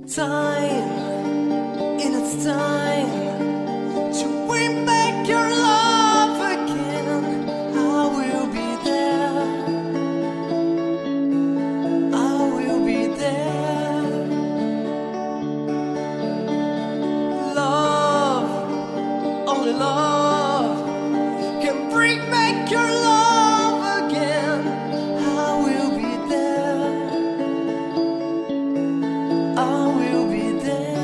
Time, in its time, to bring back your love again. I will be there. I will be there. Love, only love can bring back your love again. I will be there. I will be there.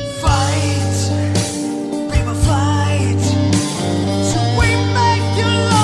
Fight, baby, fight to win back your love.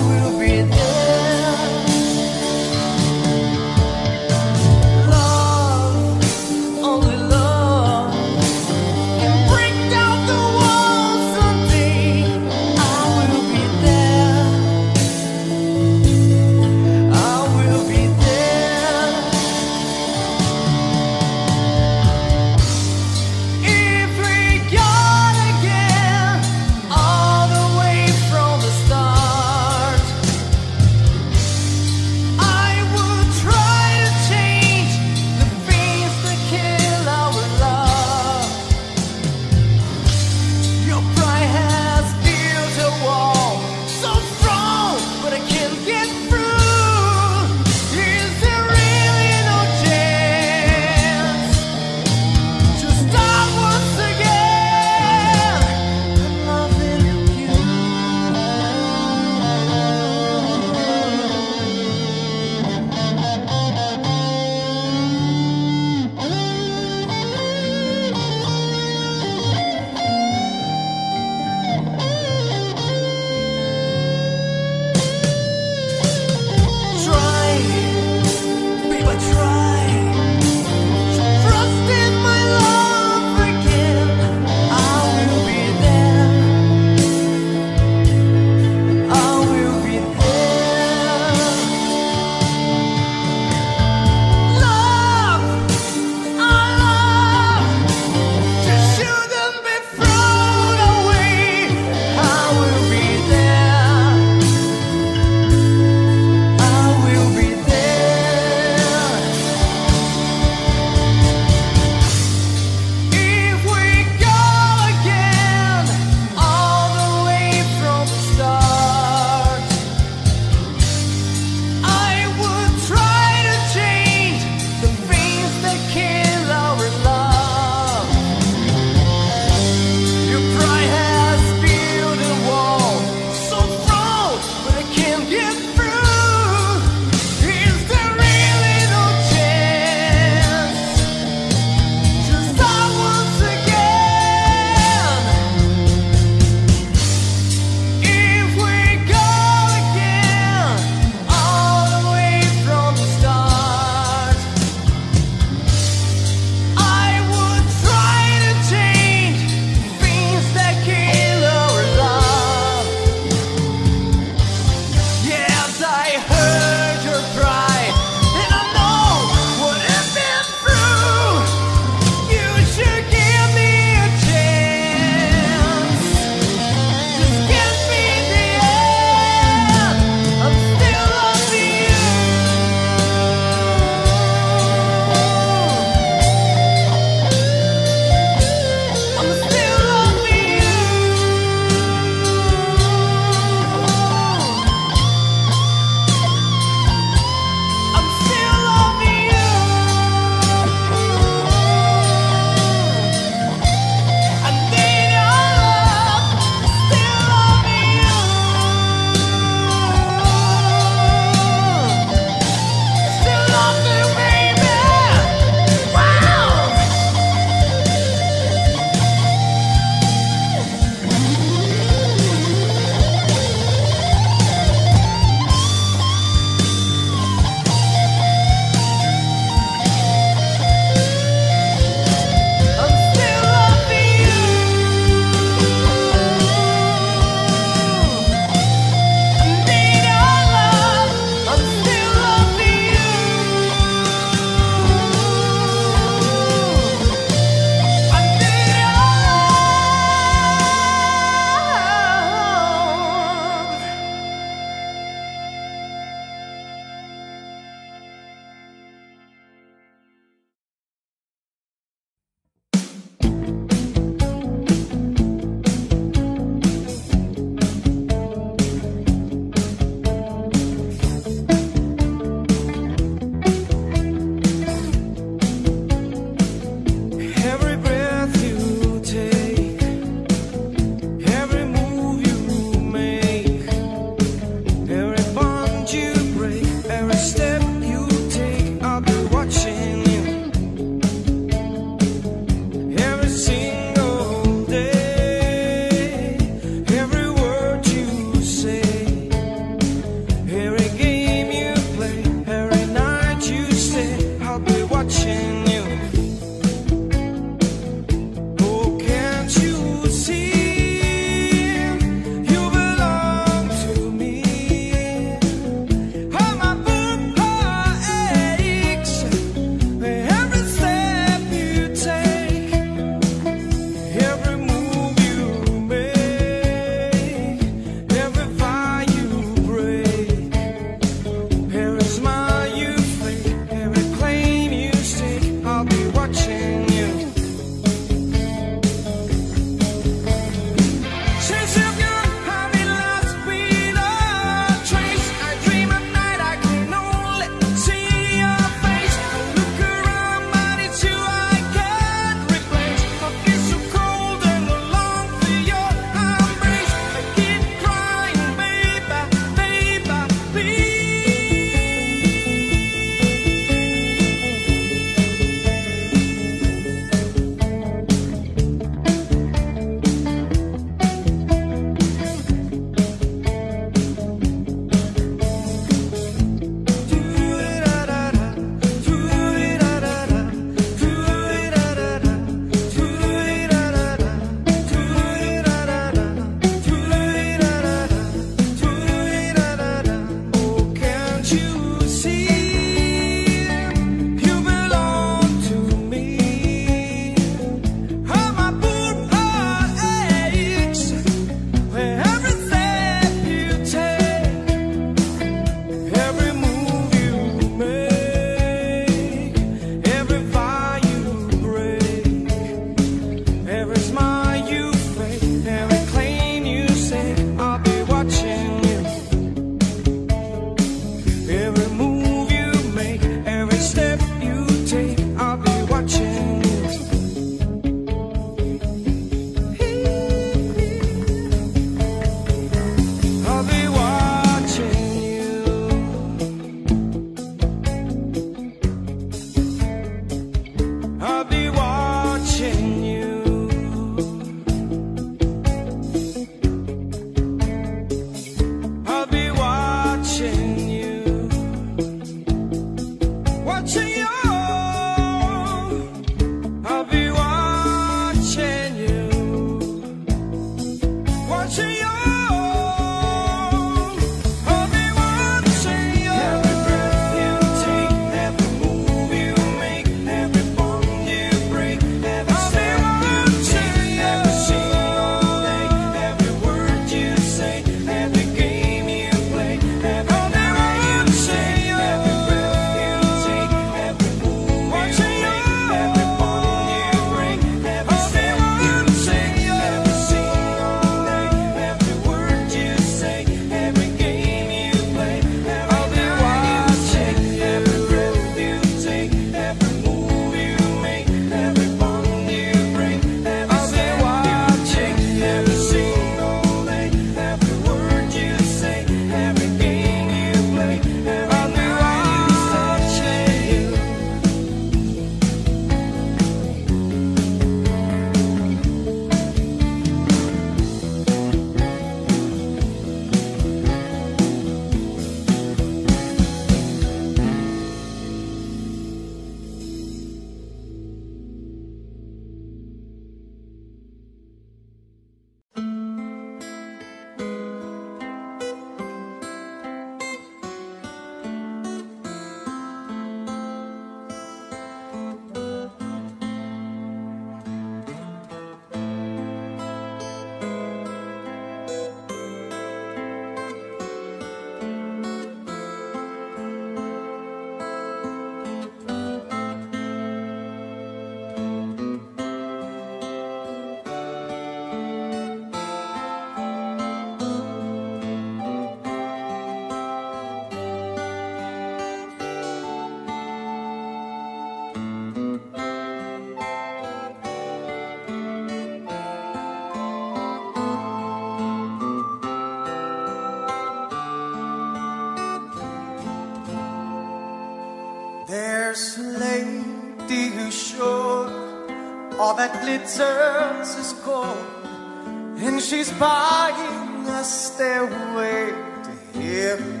All that glitters is gold, and she's buying a stairway to heaven.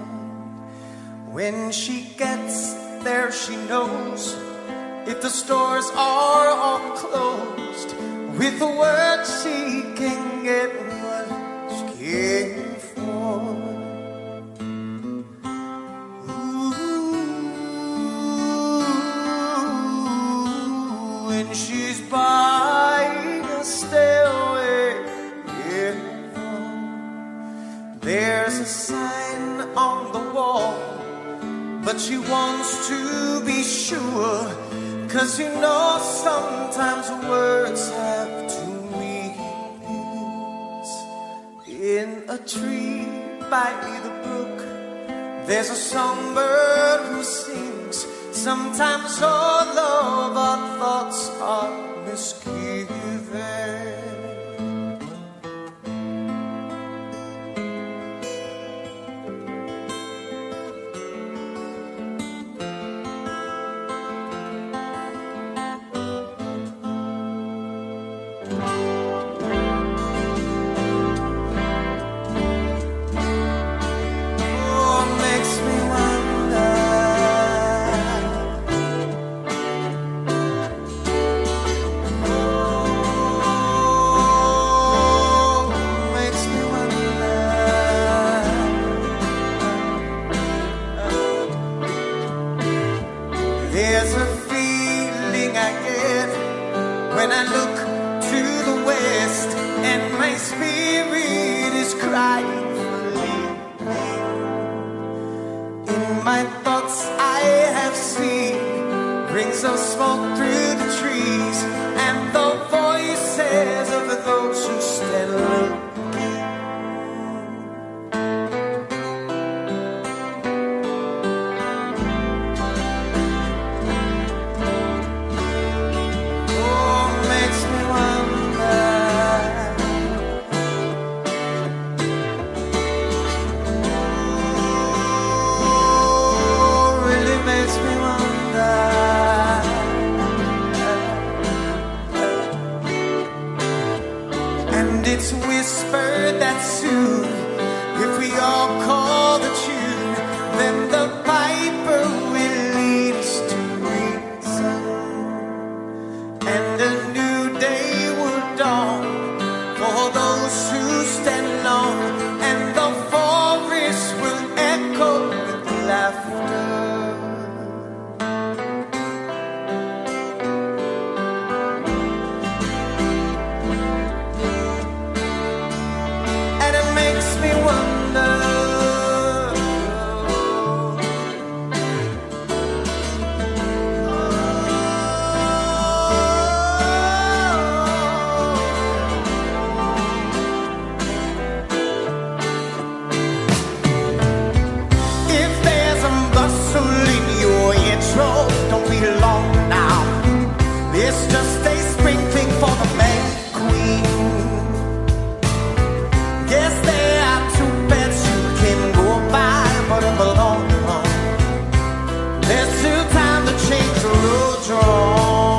When she gets there, she knows if the stores are all closed, with the word she can get what she came for. Ooh, when she's buying a stairway, yeah. There's a sign on the wall, but she wants to be sure, 'cause you know sometimes words have two meanings. In a tree by the brook, there's a songbird who sings. Sometimes all of our thoughts are misgiven. There's a feeling I get when I look to the west, and my spirit is crying for leaving. In my thoughts I have seen rings of smoke through the trees, and the voices of those who stand looking. It's whispered that soon, if we all call the tune, then the piper will lead us to reason, and a new day will dawn for those who stand alone, and the forest will echo with laughter. Don't be long now. It's just a sprinkling for the May Queen. Guess there are two beds you can go by, but in the long run, there's still time to change the road you're on.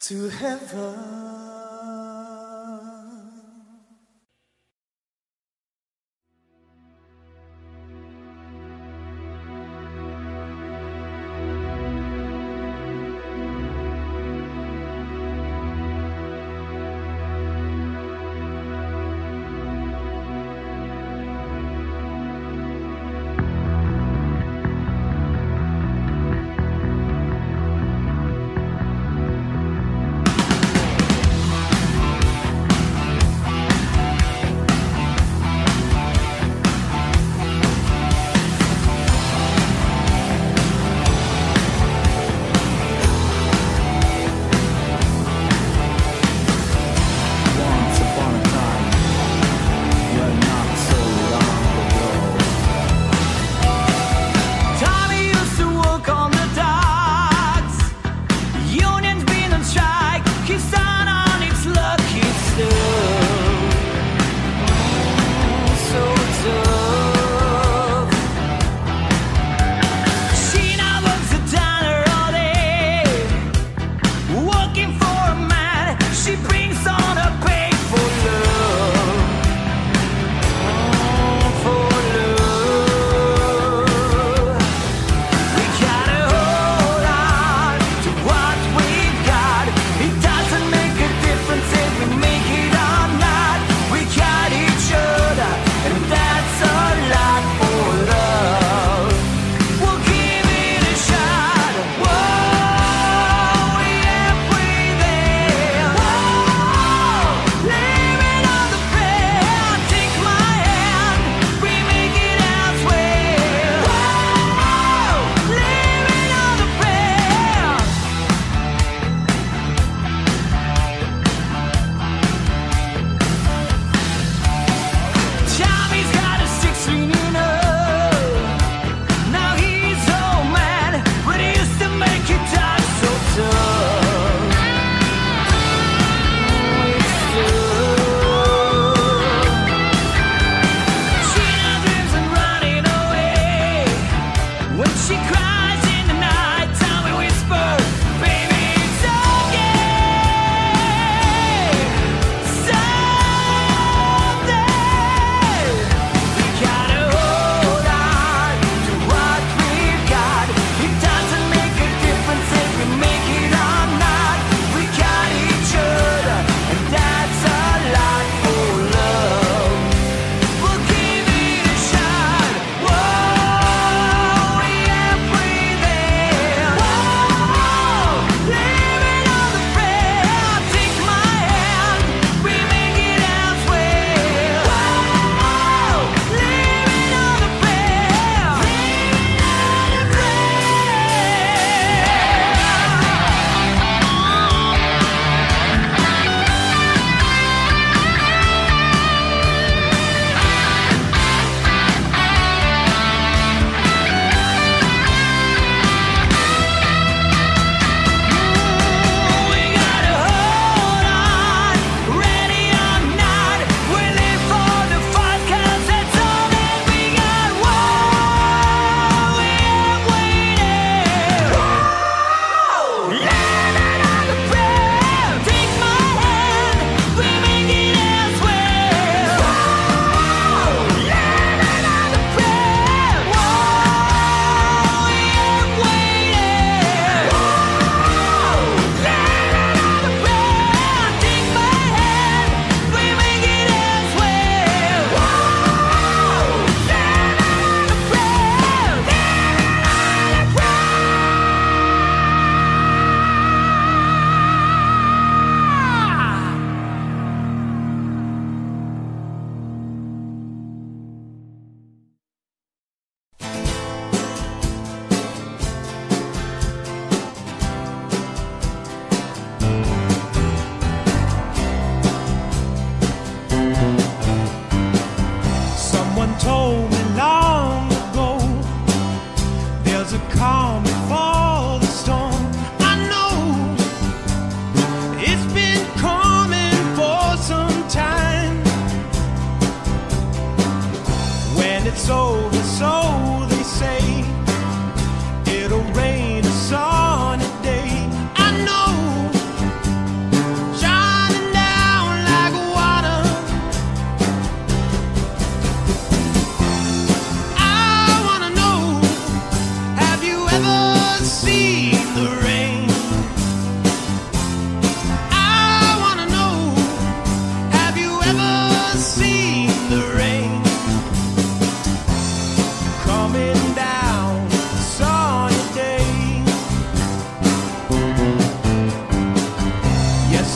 to heaven.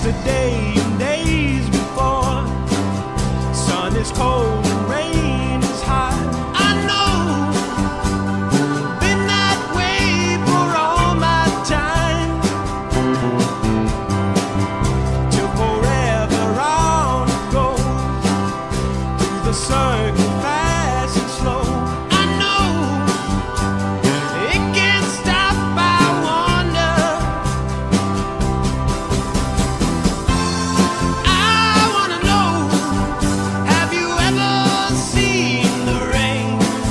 a day and days before. Sun is cold and rain is hot. I know, been that way for all my time. Till forever on it goes, through the circle fast and slow. I know, it can't stop, I wonder. I wanna know, have you ever seen the rain?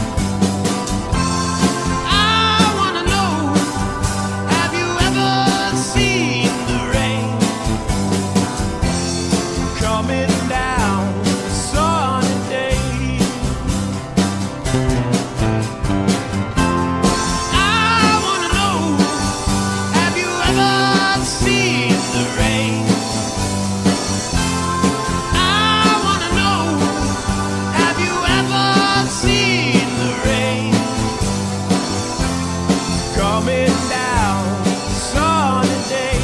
I wanna know, have you ever seen the rain? Coming down a sunny day. I wanna know, have you ever seen the rain? I wanna know, have you ever seen the rain? Coming down a sunny day.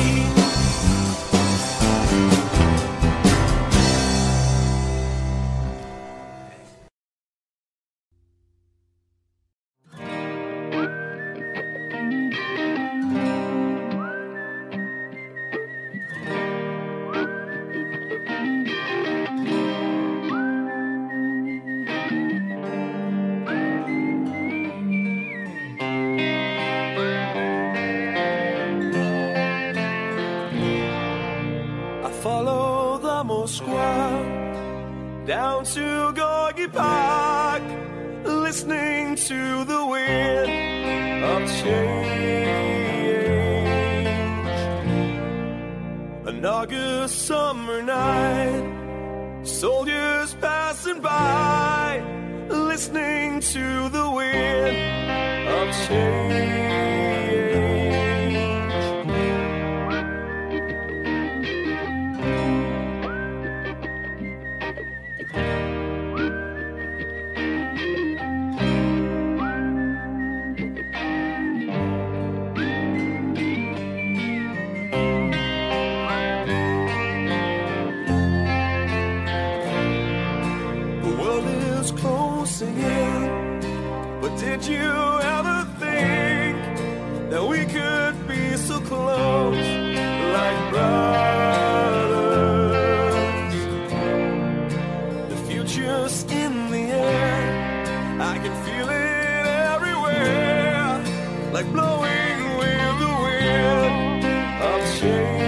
I follow the Moskwa down to Gorky Park, listening to the wind of change. An August summer night, soldiers passing by, listening to the wind of change. The world is closing in, but did you ever think that we could be so close, like brothers? The future's in the air, I can feel it everywhere, like blowing with the wind of change.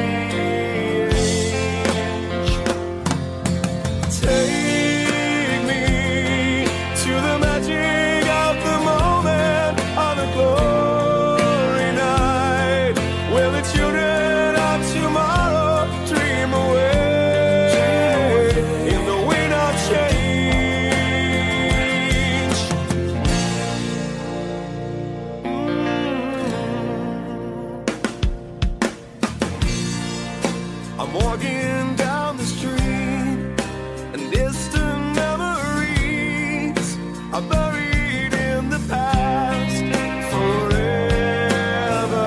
Take me to the magic of the moment on a glory night, where the children of tomorrow dream away in the wind of change. I'm walking down the street, and distant memories are buried in the past forever.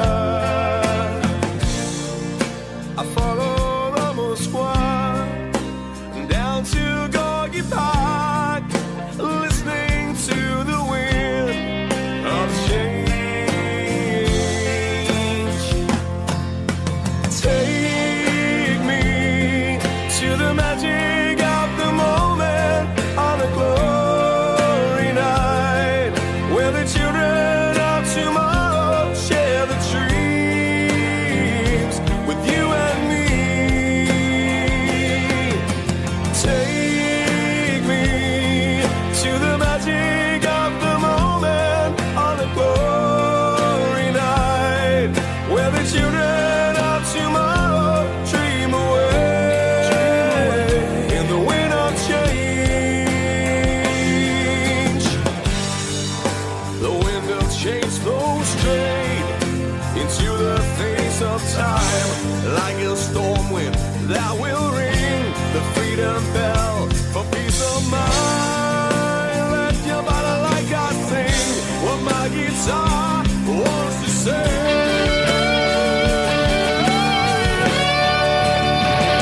I follow the Moskwa down to Gorky Park, listening to the wind of change. Take me to the magic of the moment on a glory night, where the children of tomorrow share the dreams with you and me. Take me to the magic of the moment on a glory night, where the children of tomorrow dream away in the wind of change. The wind of change flows straight into the face of time, like a storm wind that will ring the freedom bell for peace of mind. Let your body like I sing what my guitar wants to say.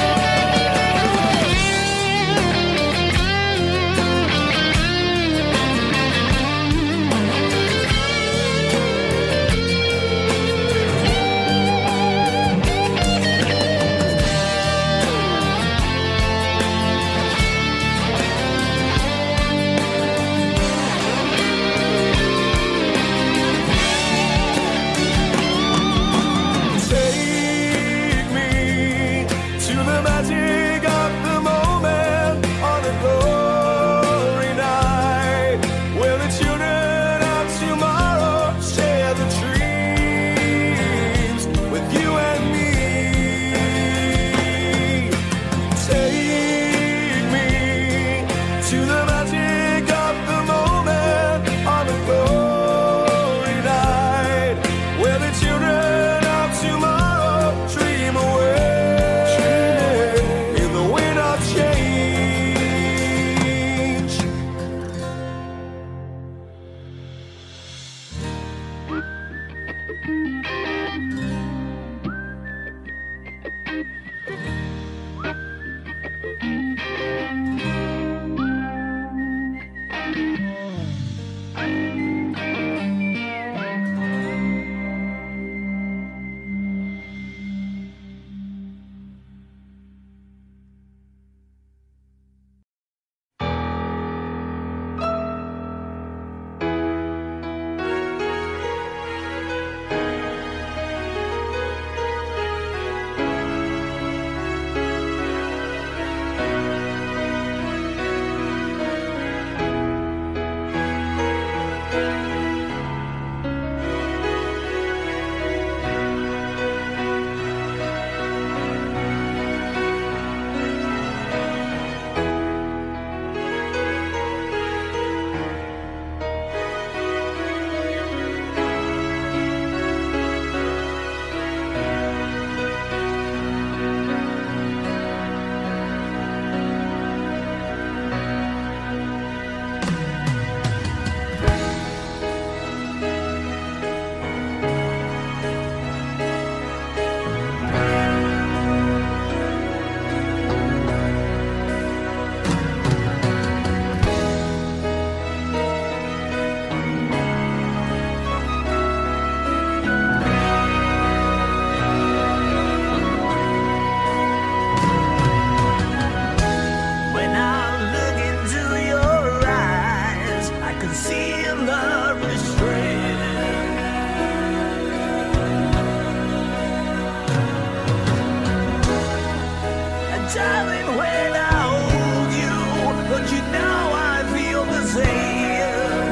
Darling, when I hold you, don't you know I feel the same?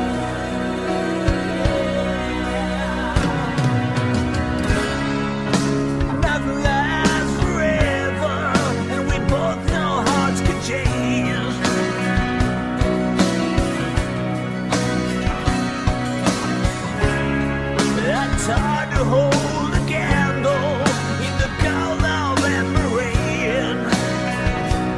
Nothing lasts forever, and we both know hearts can change. It's hard to hold a candle in the cold November rain.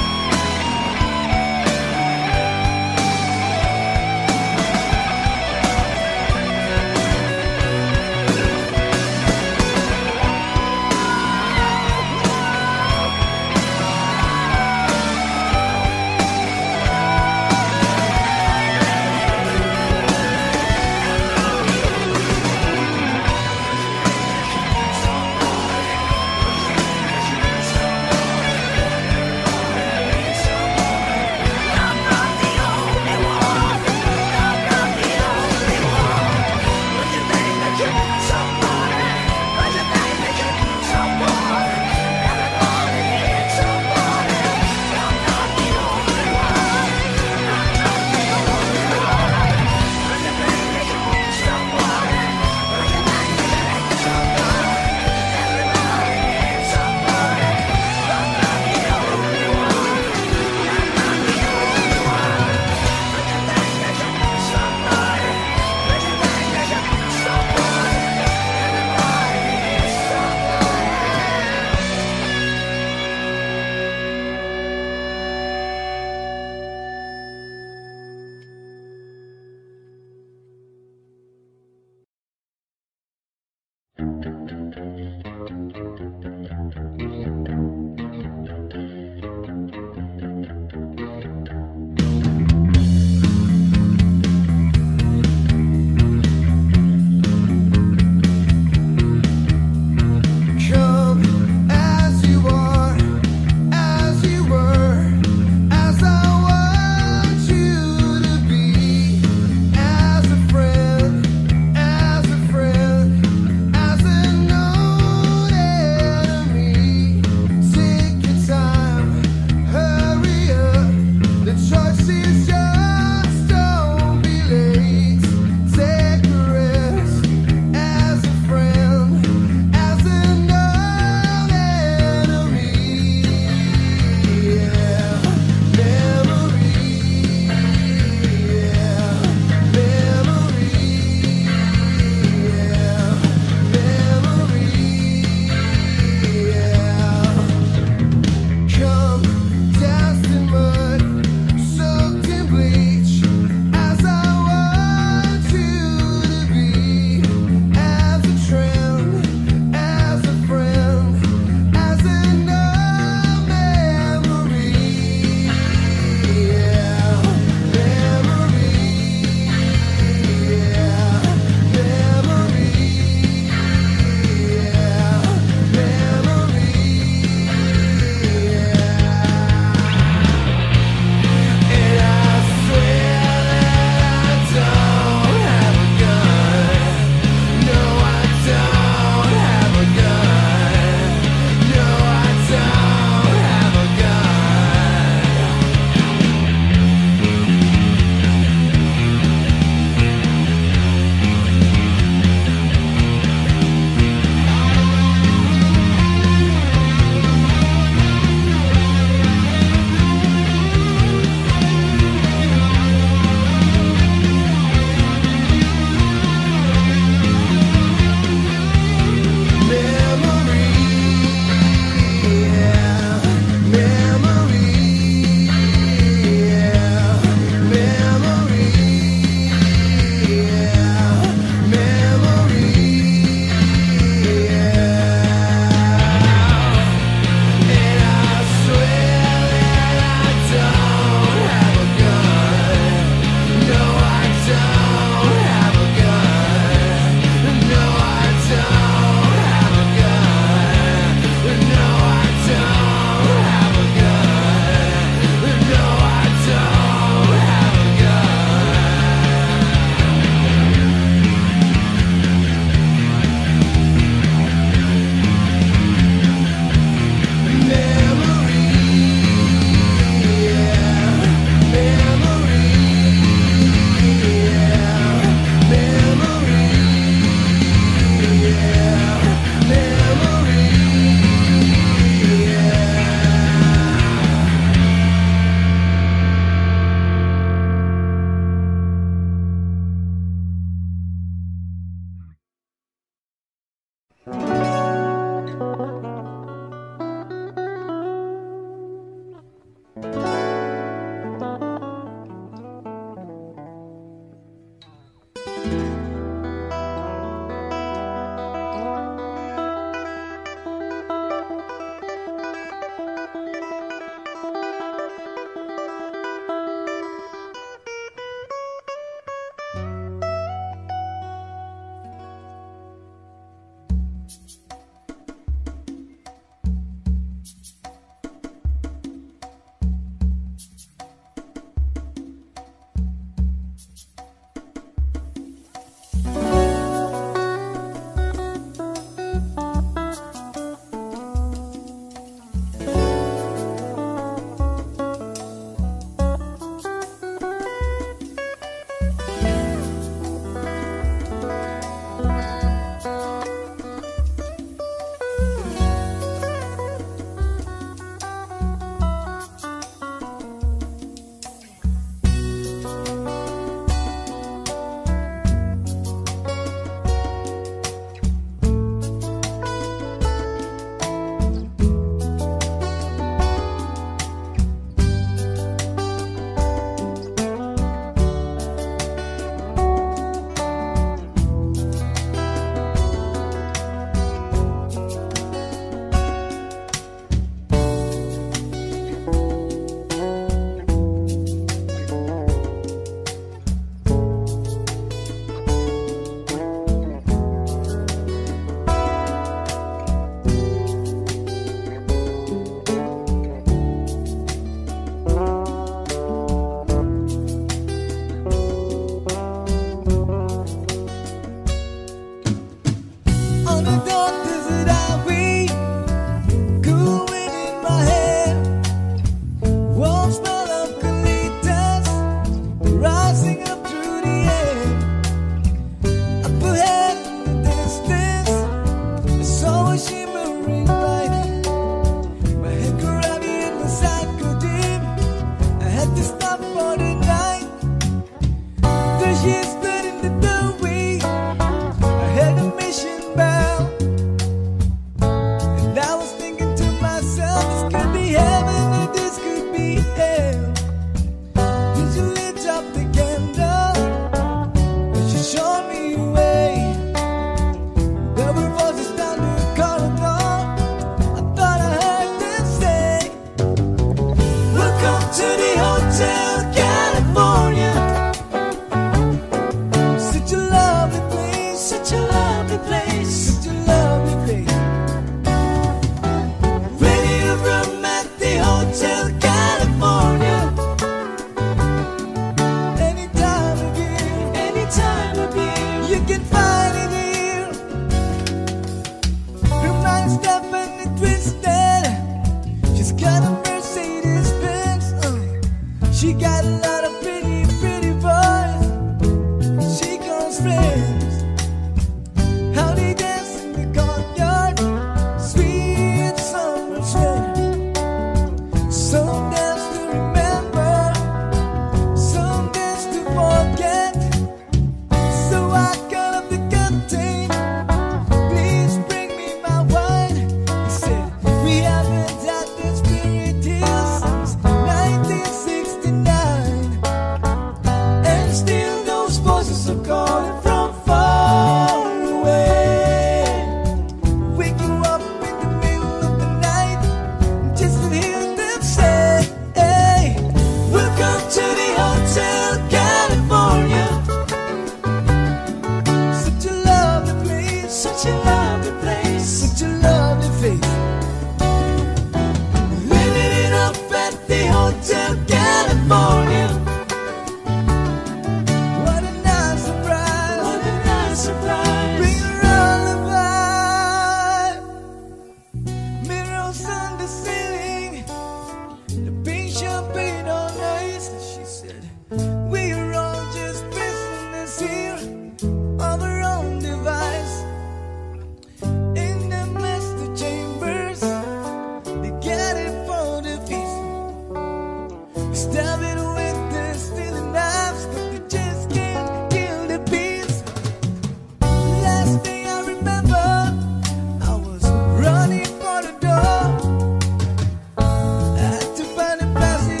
Running for the door, I had to find a passage.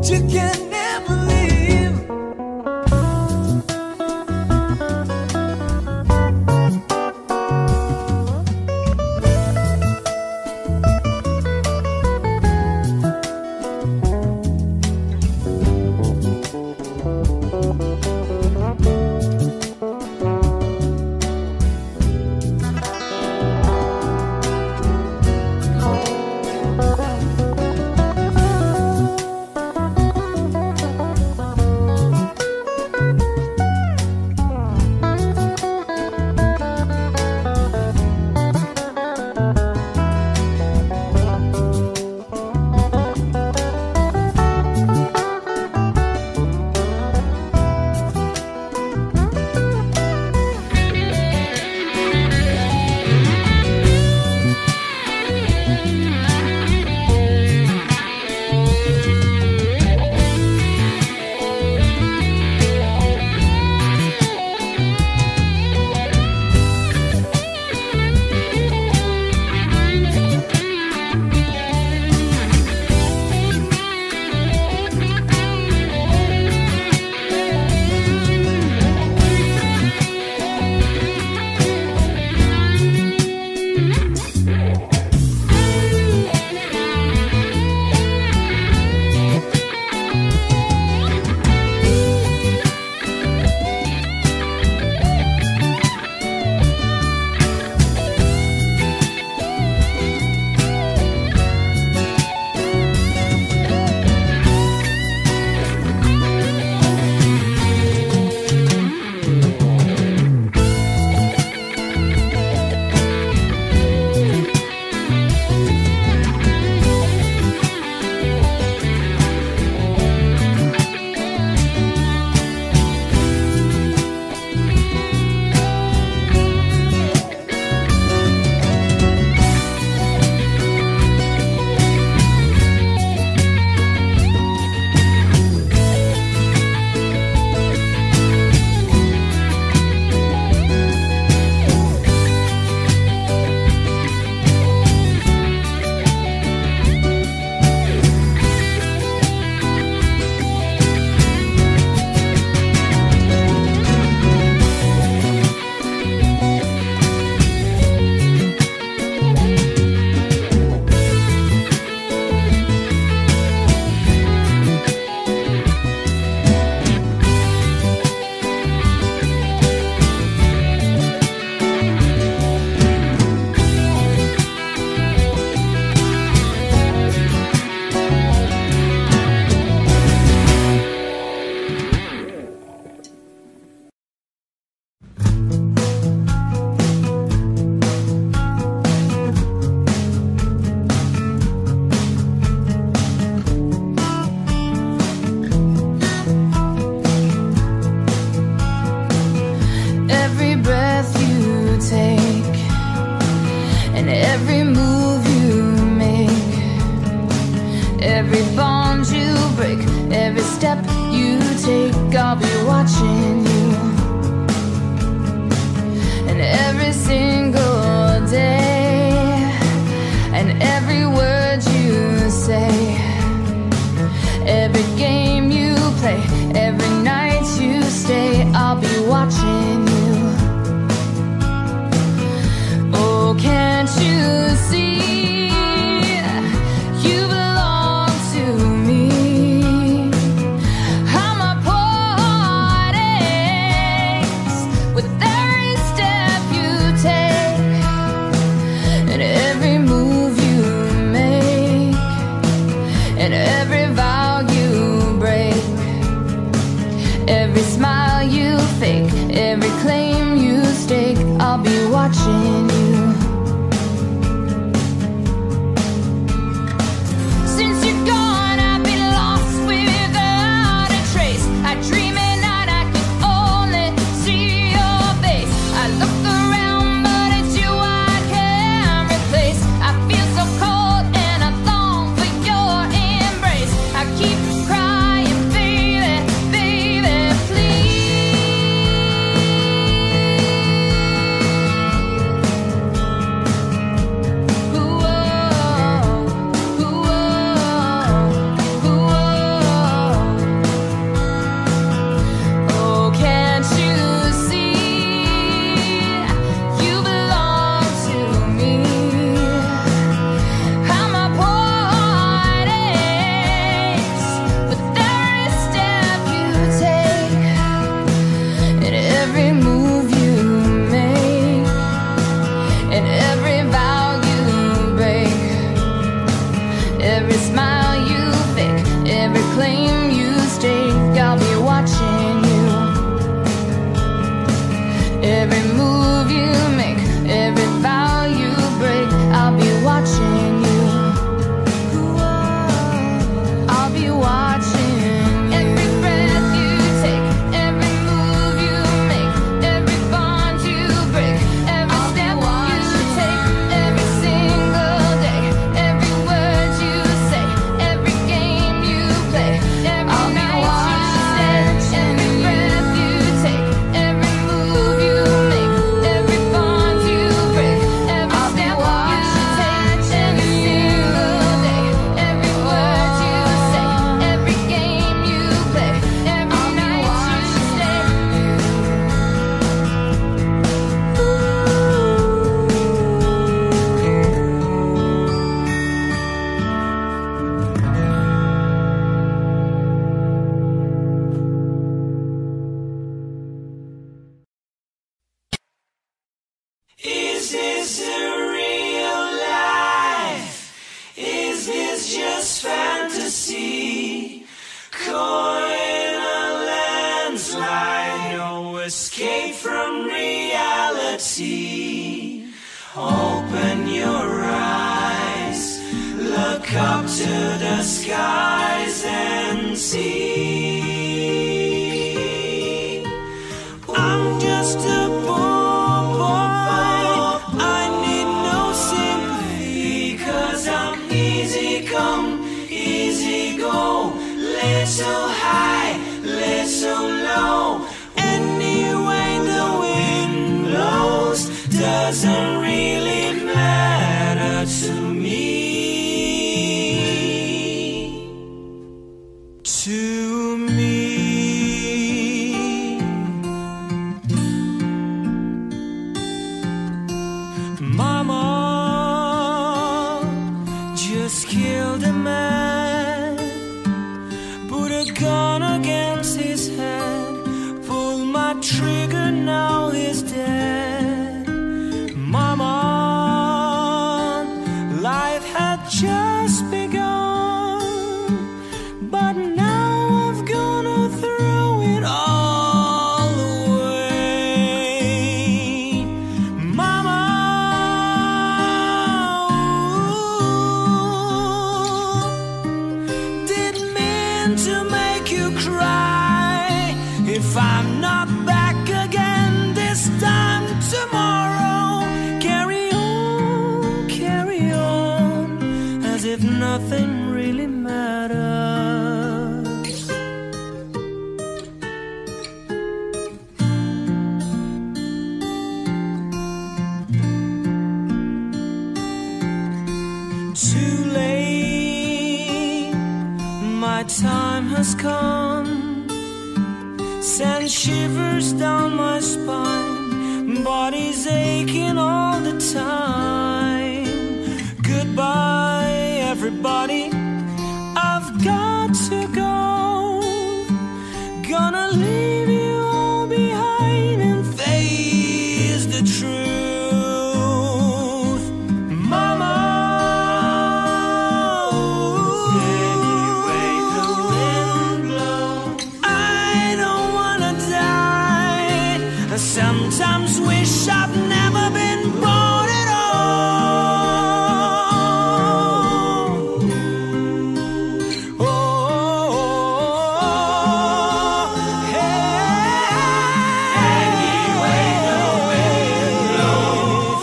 you can never leave. Every bond you break, every step you take, I'll be watching you. And every single day, and every word you say, every game you play, every night you stay, I'll be watching you. Oh, can't you see? And every vow you Open your eyes, look up to the skies and see. I'm just a poor boy, I need no sympathy, 'cause I'm easy come, easy go, little high, little low. Anyway the wind blows doesn't really matter to me. To me. Mama just killed a man, put a gun against his head, pulled my trigger, now he's dead. Mama, life had just begun, but now I've gonna throw it all away. Mama, didn't mean to make you cry. If I'm not back again this time tomorrow, carry on, as if nothing really matters. Too late, my time has come, sends shivers down my spine, body's aching all the time. Goodbye, everybody, I've got to go. Gonna leave you all behind and face the truth. Mama, anyway the wind blows, I don't wanna die. I sometimes wish I've never been born at all. Oh, hey. Anyway the wind blows,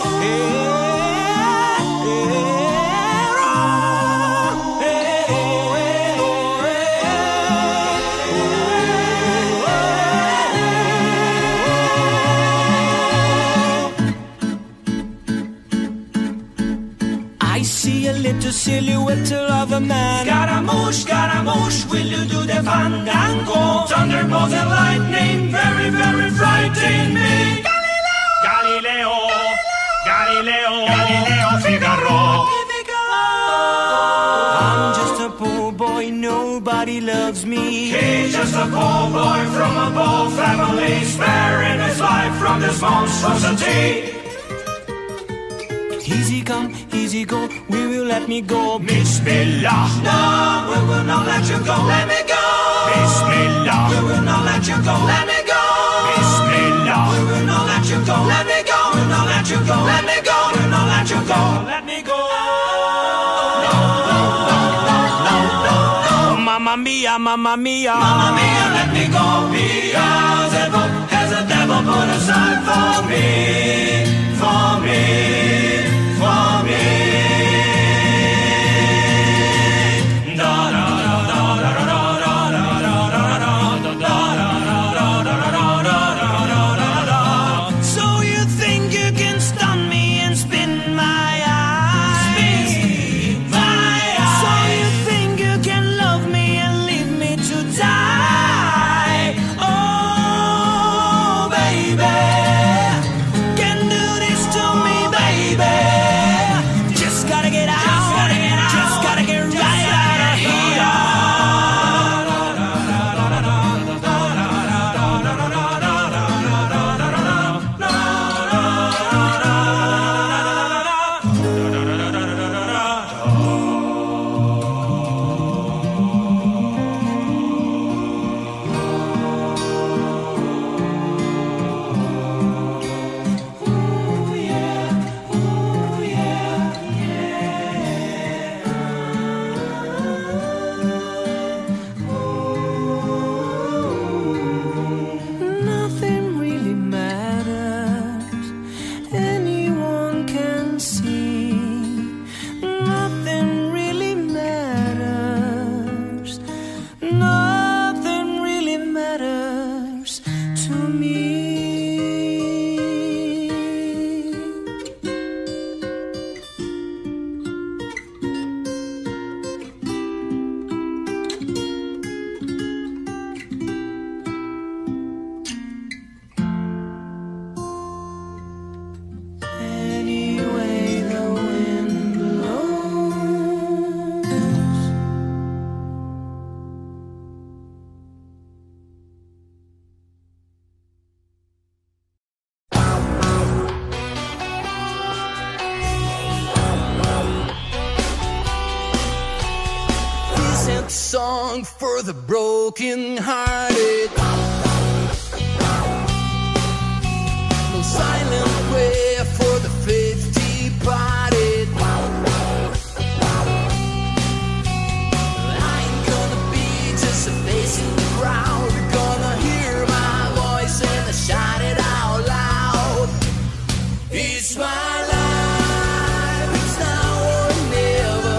I see a little silhouette of a man. Scaramouche, will you do the fandango? Thunderbolts and lightning, very, very frightening me. Galileo, Figaro. I'm just a poor boy, nobody loves me. He's just a poor boy from a poor family, sparing his life from this monstrosity. Easy come, easy go, will you let me go? Bismillah, no, we will not let you go. Let me go. Bismillah, we will not let you go. Let me go. Bismillah, we will not let you go. Let me go. We will not let you go. Let me go. We will not let you go. Let me go. No, no, no, no, no, no, no. Mamma mia, mamma mia, mamma mia, let me go. Beelzebub has a devil put aside for me, for me. For me. Da da da da da da da da da da da. So you think you can stun me and spin my eyes? So you think you can love me and leave me to die? Oh, baby. nothing really matters to me. Song for the broken-hearted. No silent prayer for the faith departed. I ain't gonna be just a face in the crowd. You're gonna hear my voice and I shout it out loud. It's my life, it's now or never.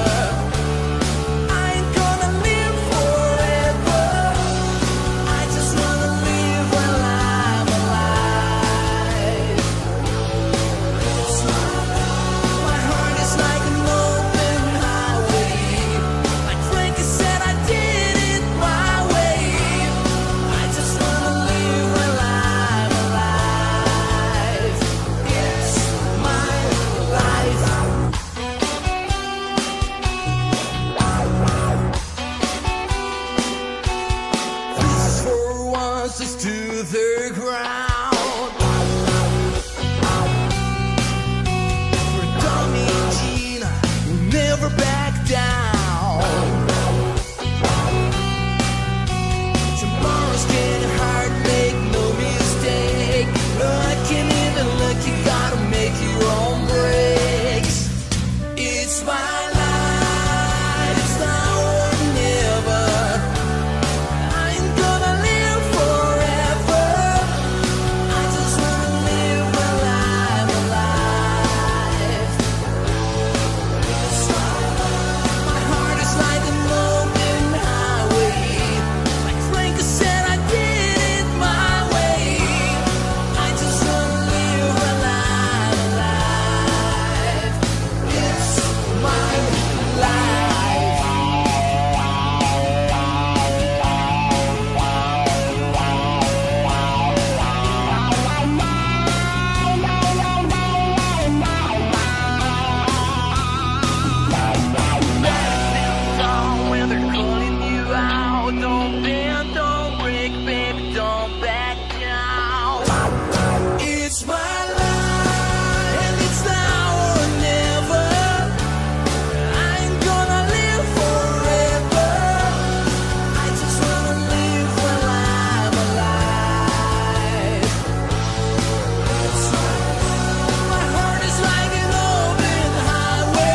To the ground for Tommy and Gina, we'll never back down. Tomorrow's getting hard, make no mistake. Luck and even luck, you gotta make your own breaks. It's my life, it's now or never.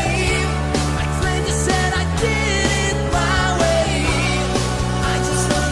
I just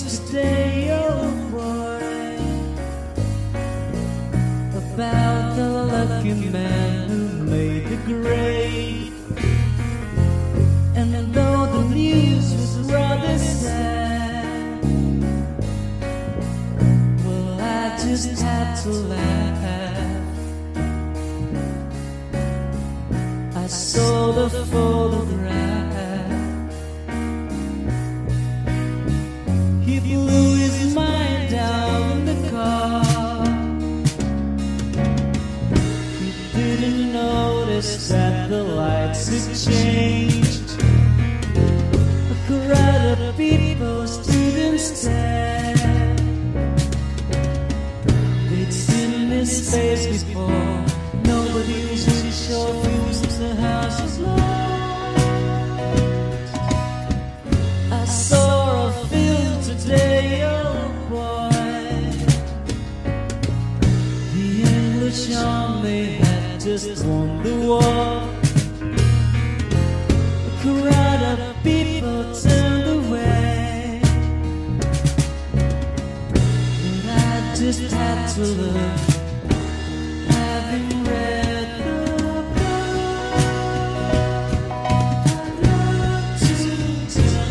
today, oh boy, about the lucky man who made the grade. And though the news was rather sad, well, I just had to laugh. I saw the photograph. He blew his mind out in the car. He didn't notice that the lights had changed. A crowd of people stood and stared. They'd seen his face before. Nobody was really sure if he was in the house was lost. I saw a film today, oh boy. The English army had just won the war. A crowd of people turned away, and I just had to look. Having read the book, I'd love to tell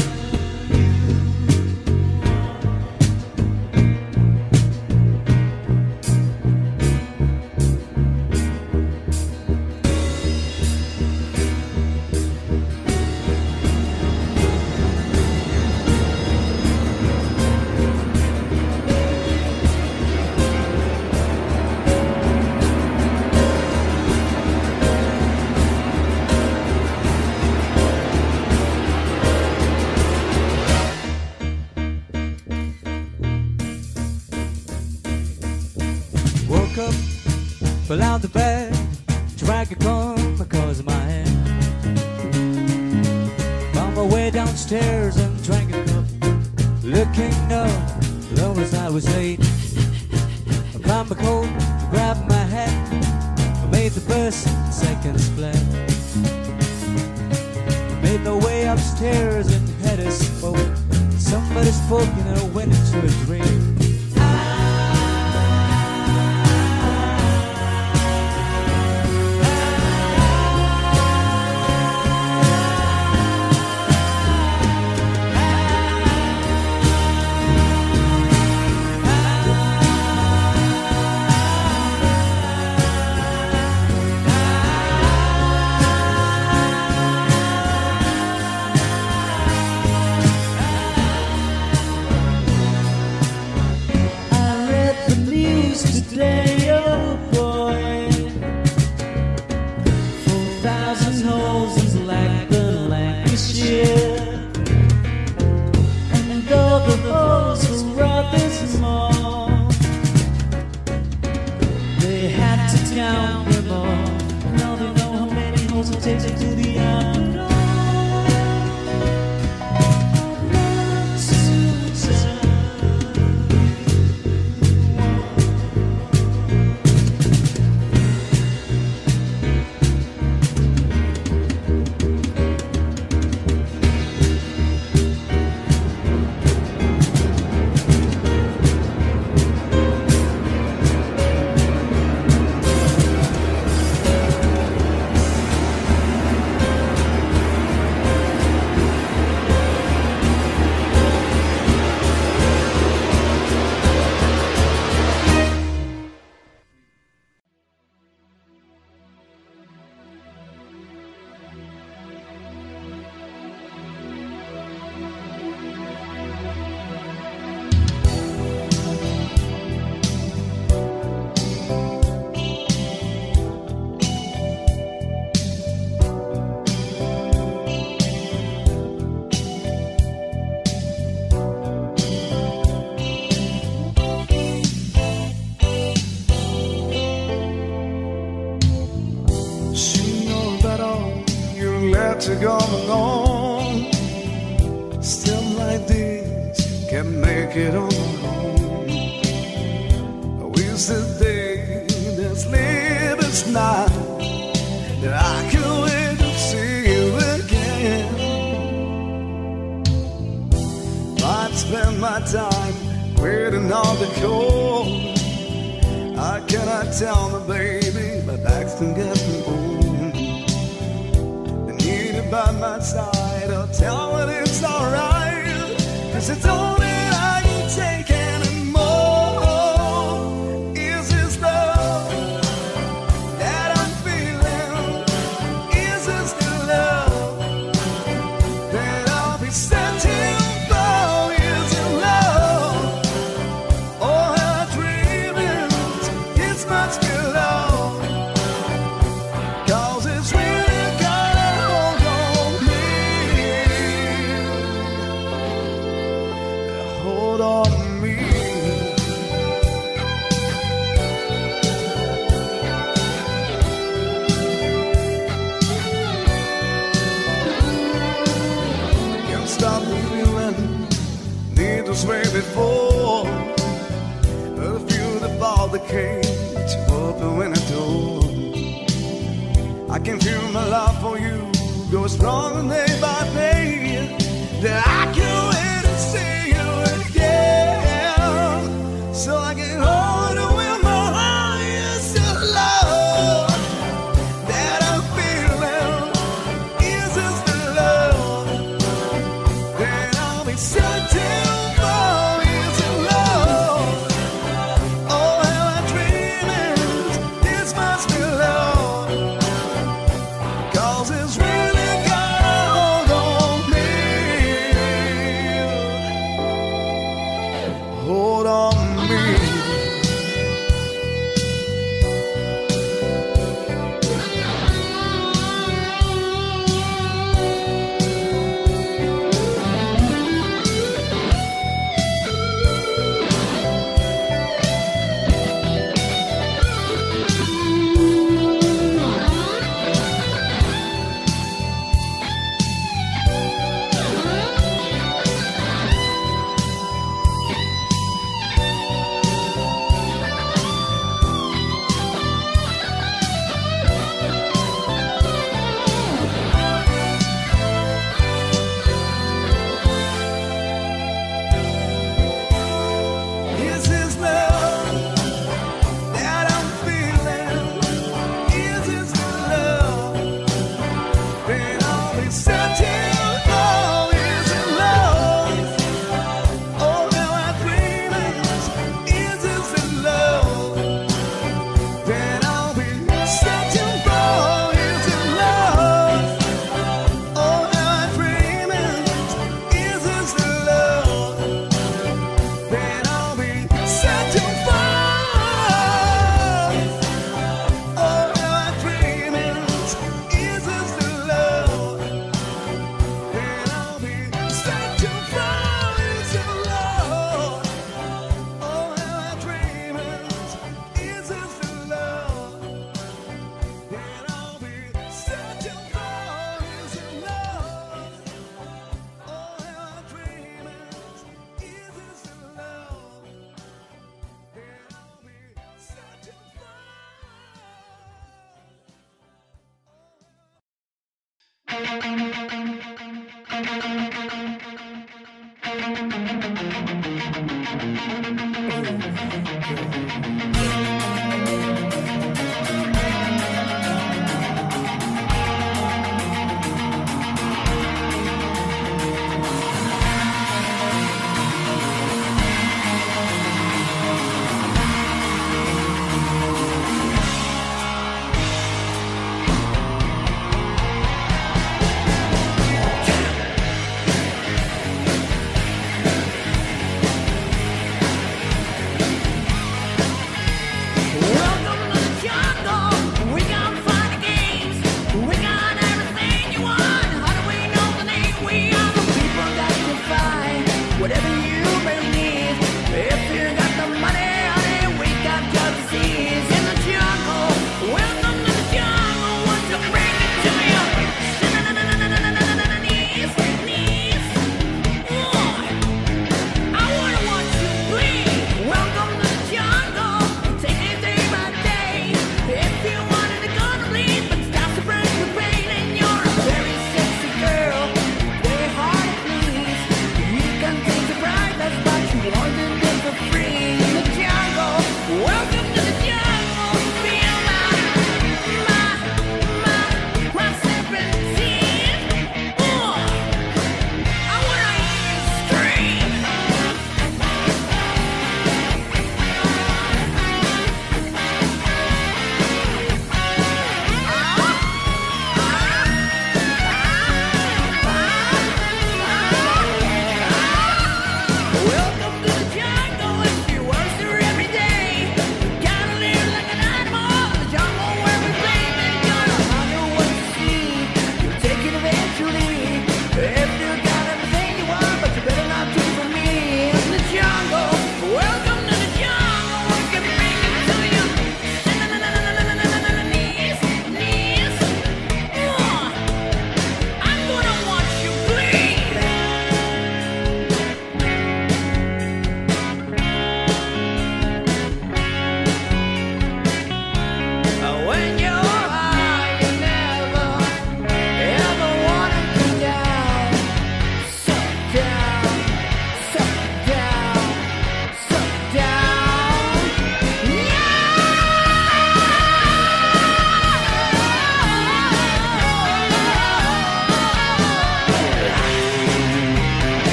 Woke up, fell out the bed, drank a comb because of my hand. Found my way downstairs and drank a cup. Looking up, long as I was late. I climbed my coat, grabbed my hat, I made the bus seconds flat. Made my way upstairs and had a smoke. Somebody spoke and I went into a dream. Today, oh boy, 4,000 hoses like the Lancashire, and all the holes were rather small. They had to count them all. Now they know how many holes it takes to do the afternoon. To go alone, still like this, can't make it on my own. I wish the day that's live is not, that I can wait to see you again. I'd spend spend my time waiting on the call. I cannot tell my baby, my back's been getting old. I need her by my side, I'll tell her it's alright, 'cause it's all that I can take anymore. Is this love that I'm feeling? Is this the love that I'll be searching for? Is it love? Or her dreaming? It's much too long. 'Cause it's really got a hold on me. Hold on me. Can't stop the feeling, need this way before. I feel the ball that came to open when I door. I can feel my love for you go strong day by day. That I can wait to see you again, so I can hold you with my heart. Is the love that I'm feeling? Is this the love that I'll be searching for? Is it love? Oh, how I dream it. This must be love. 'Cause it's really got a hold on me. Hold on me. Is this love that I'm feeling? Is this the love that I'll be searching for? Is it love? Oh, how I dream it. Is this the love that I'll be searching for? Is it love? Oh, how I dream it. Is this the love that I'll be searching for? Oh, how I dream it. Is this the love that I'll be searching for? Is it love? Oh, how I dream it. Is this the love that I'll be searching for? Is it love? Oh, how I dream it. Is this the love that I'll be searching for?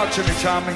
out to me, Tommy.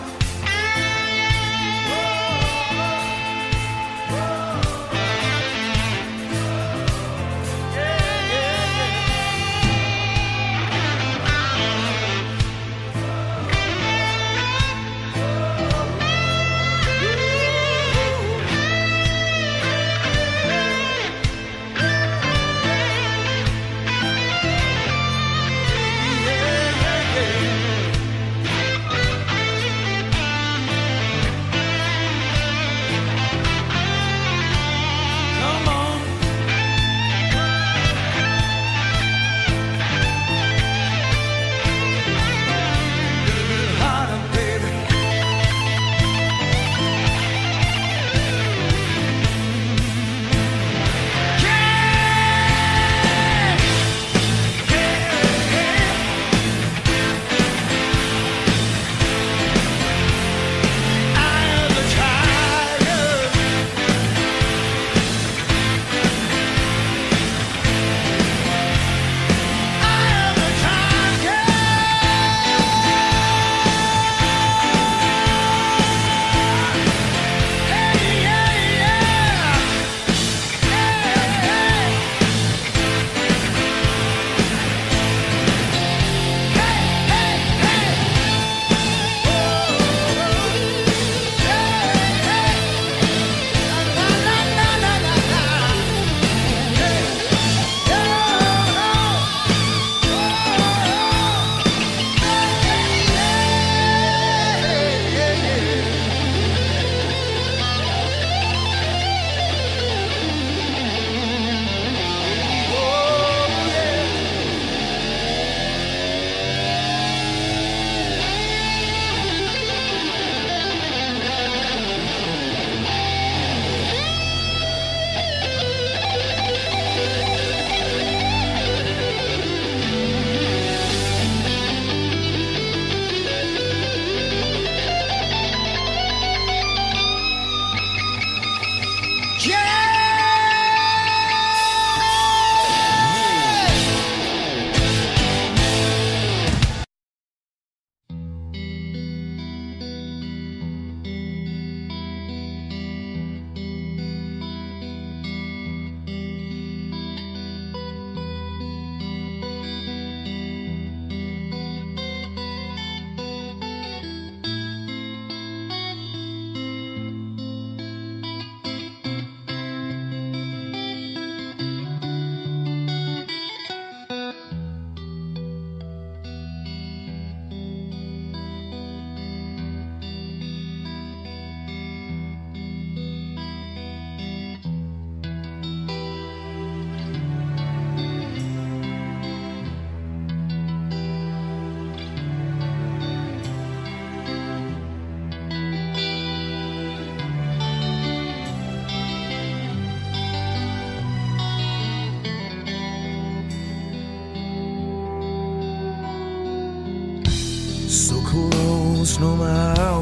So close, no matter how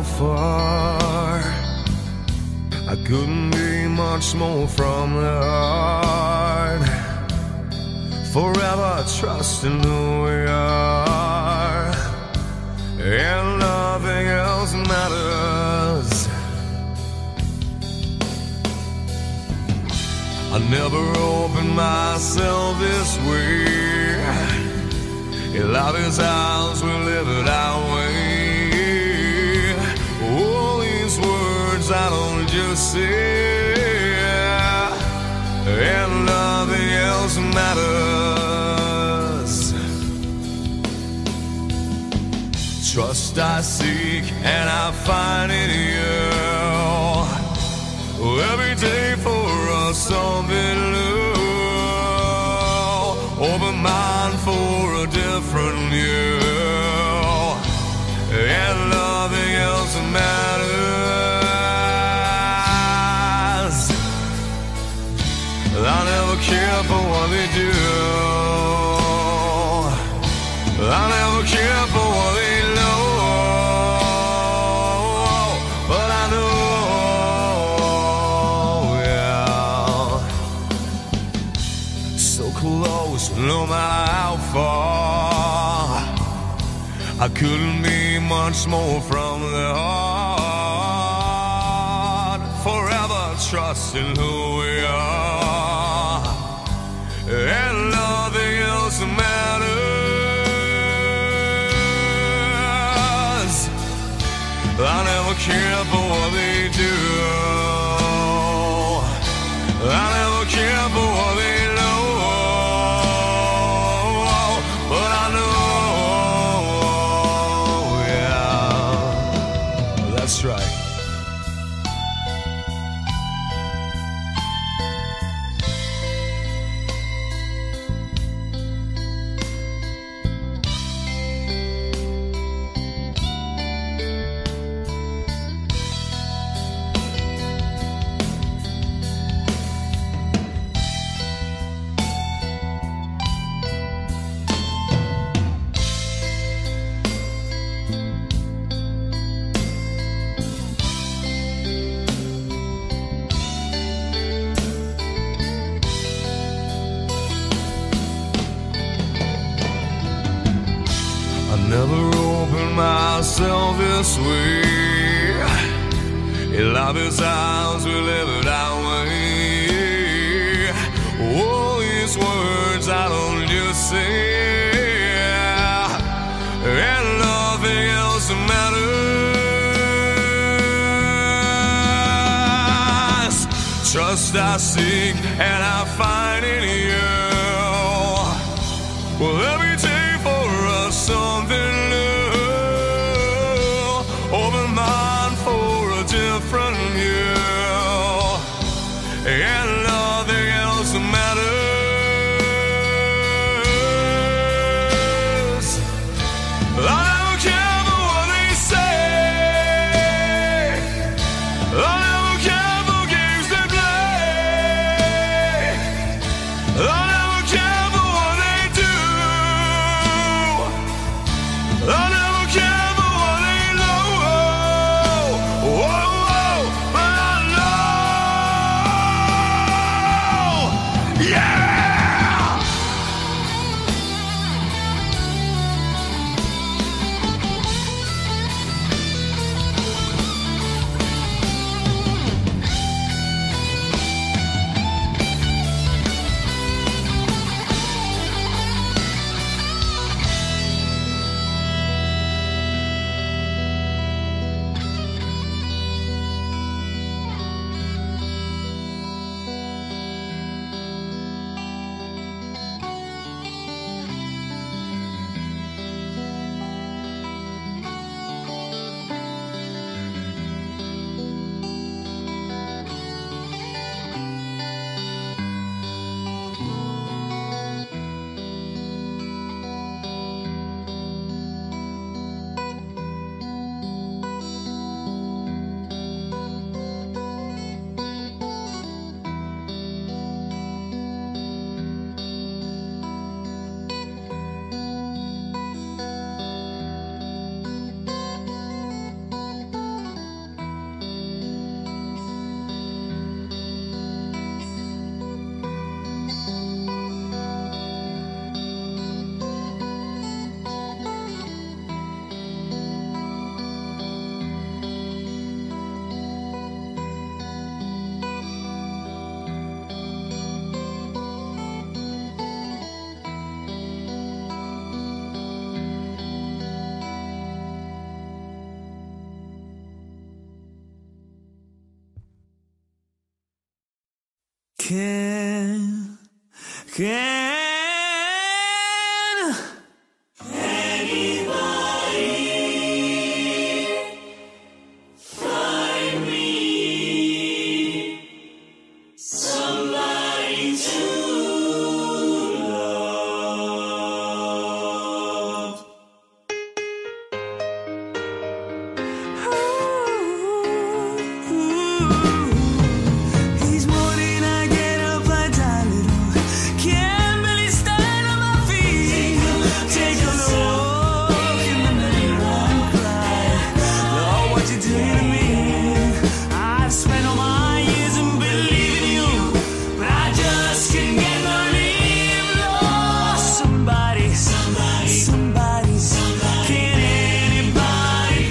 far. I couldn't be much more from the heart. Forever trusting who we are, and nothing else matters. I never opened myself this way. Love is ours, we live it our way. All these words I don't just say, and nothing else matters. Trust I seek and I find in you. Every day for us something new. Open mind for a different view, and nothing else matters. I never care for what they do. I never care for what they know. But I know, yeah, so close, no matter how far. I couldn't be much much more from the heart. Forever trusting who we are, and nothing else matters. I never care for what they do. I never care for what they know. But I know, yeah, that's right. Never opened myself this way. In life is ours, we live it our way. All these words I don't just say, and nothing else matters. Trust I seek and I find in you. Well, every day for us something new. Open mind for a different view, and nothing else matters. I don't care for what they say. I don't care for games they play. I never care for what they do. I never care for what they know. Whoa, but I know. Yeah! Each morning I get up, I die little. Can't barely stand on my feet. Take a look in the mirror and cry. Lord, what you doing to me? I've spent all my years in believing you, but I just can't get no relief. Lord, somebody, can anybody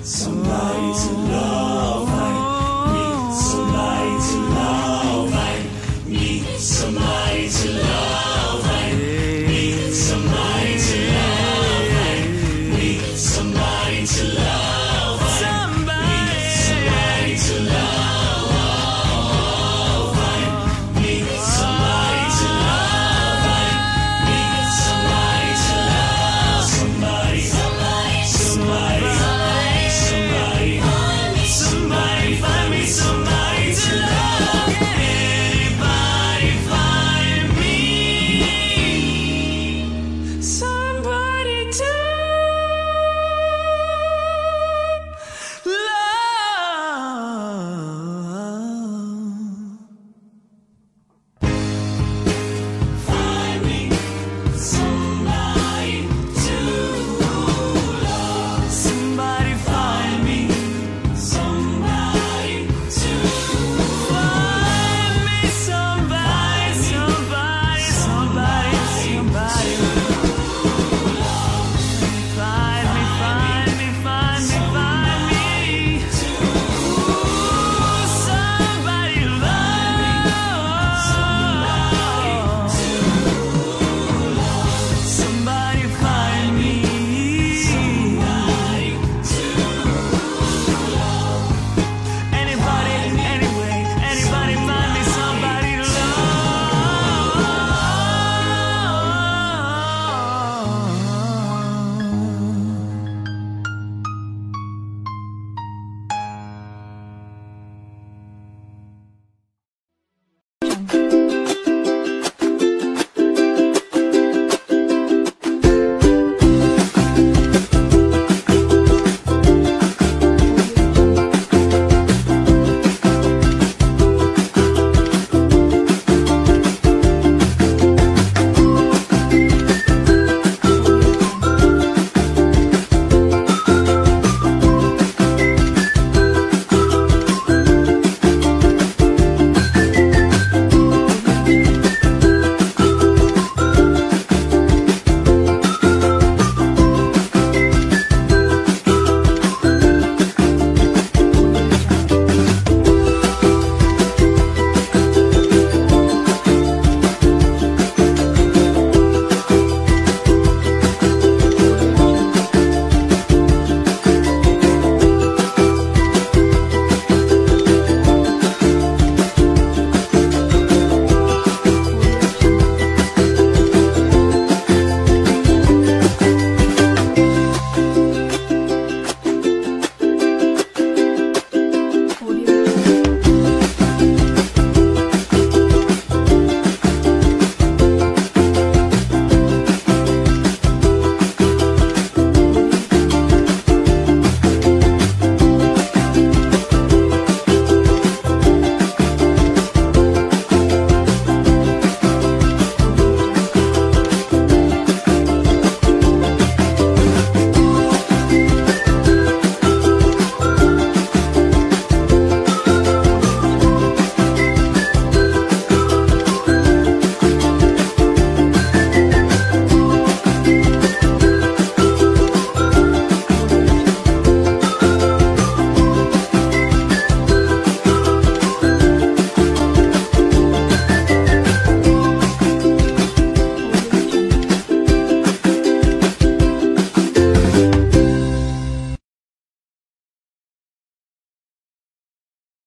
somebody to love.